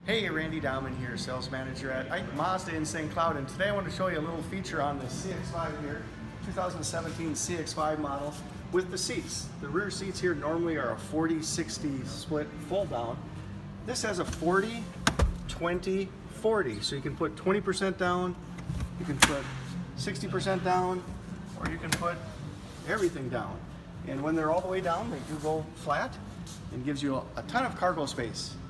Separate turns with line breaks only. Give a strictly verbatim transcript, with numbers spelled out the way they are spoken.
Hey, Randy Dowman here, sales manager at Eich Mazda in Saint Cloud, and today I want to show you a little feature on the C X five here, two thousand seventeen C X five model with the seats. The rear seats here normally are a forty sixty split fold down. This has a forty twenty forty, so you can put twenty percent down, you can put sixty percent down, or you can put everything down. And when they're all the way down, they do go flat and gives you a, a ton of cargo space.